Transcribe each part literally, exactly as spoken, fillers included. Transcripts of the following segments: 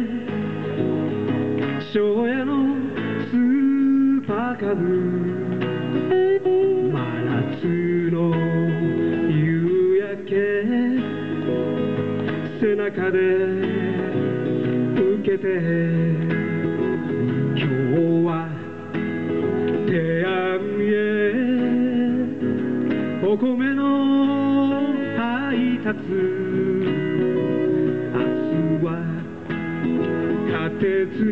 庄屋のスーパーカブ、真夏の夕焼け背中で受けて、今日は手編みへお米の配達、明日は果鉄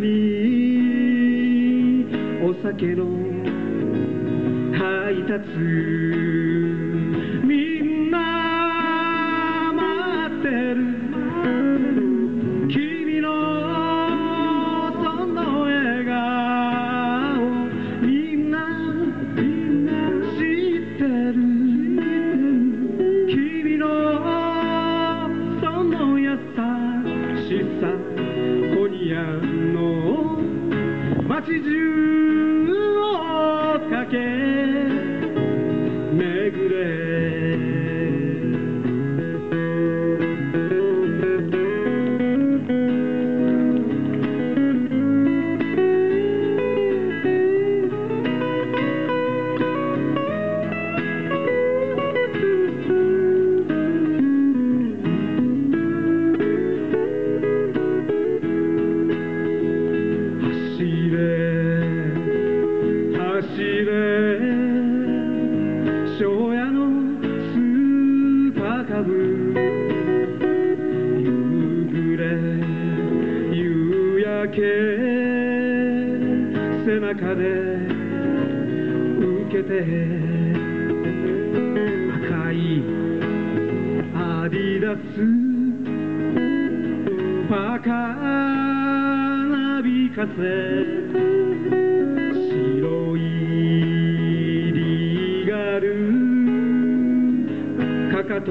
にお酒の配達、みんな待ってる君のその笑顔、みんな知ってる君のその優しさ、今夜の街中を駆け巡れ。庄屋のスーパーカブ、夕暮れ夕焼け背中で受けて、赤いアディダスバカなびかせ、白いかかと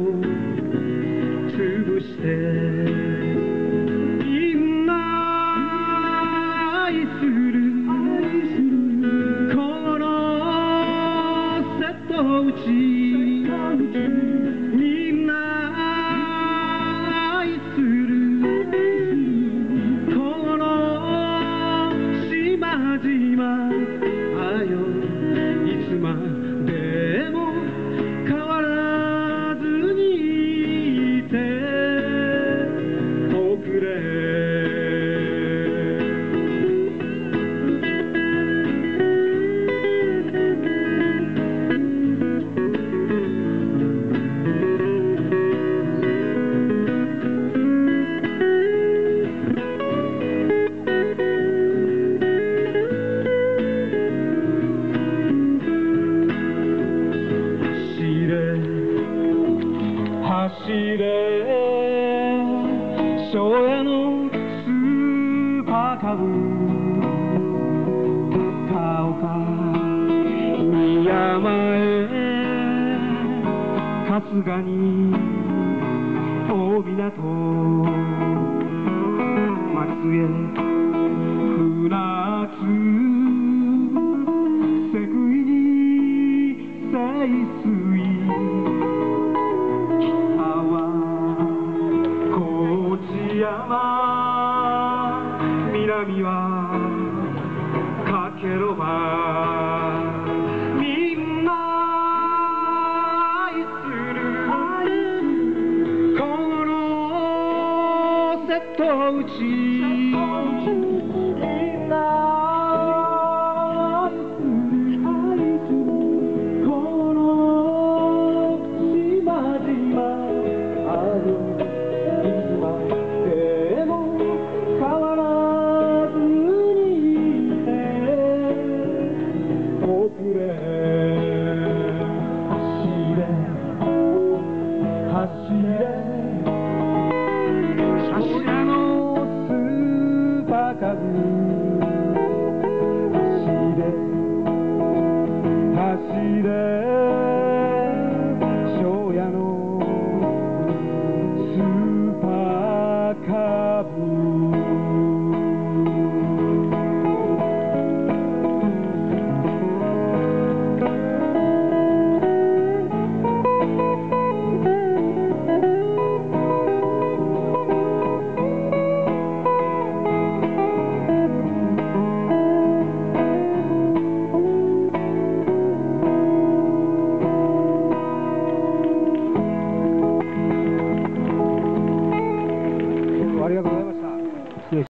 潰して、みんな愛するこの瀬戸内、みんな愛するこの島々、あよいつまでも変わらない走れ庄屋のスーパーカブ、高岡三山へ春日に大港、松江船津瀬杭に清水、南はかけろば、みんな愛するこの瀬戸内、みんな愛するこの島々、ある庄屋のスーパーカブ。